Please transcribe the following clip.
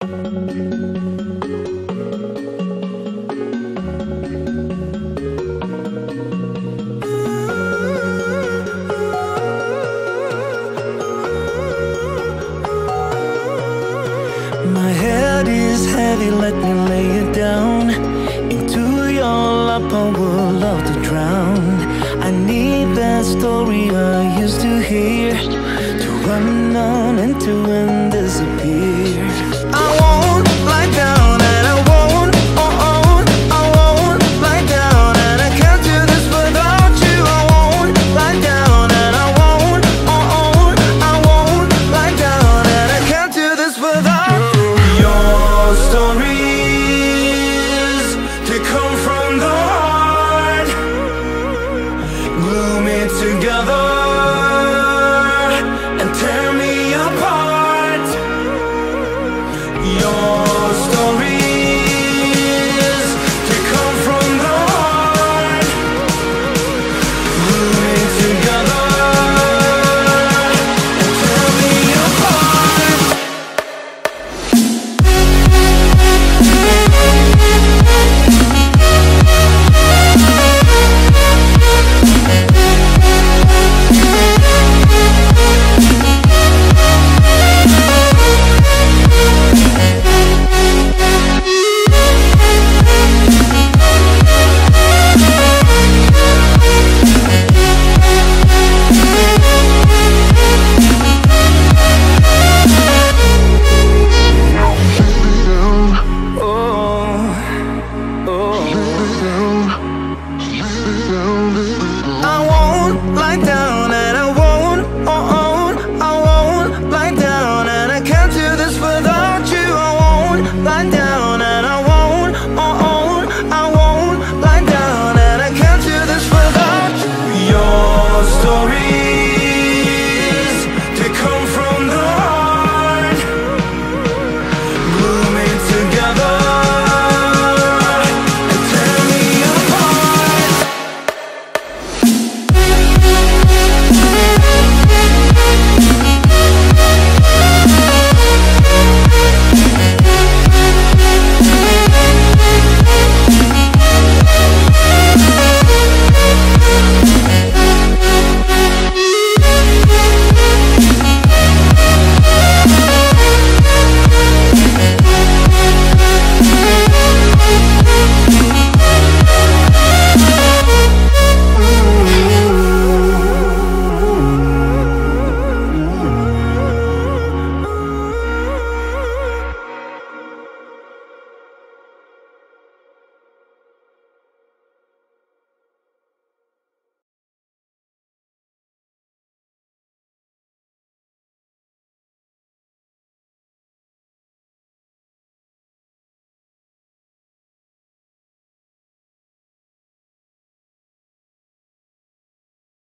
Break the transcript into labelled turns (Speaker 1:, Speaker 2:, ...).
Speaker 1: My head is heavy, let me lay it down. Into your lap I would love to drown. I need that story I used to hear, to run on and to end disappear. I won't lie down and I won't, I won't lie down, and I can't do this without you. I won't lie down and I won't, I won't lie down, and I can't do this without you. Your stories, they come from the heart, glue me together and tear me apart. Your stories, they come from the heart, glue me together and tear me apart. I won't lie down and I won't, I won't lie down, and I can't do this without you. I won't lie down.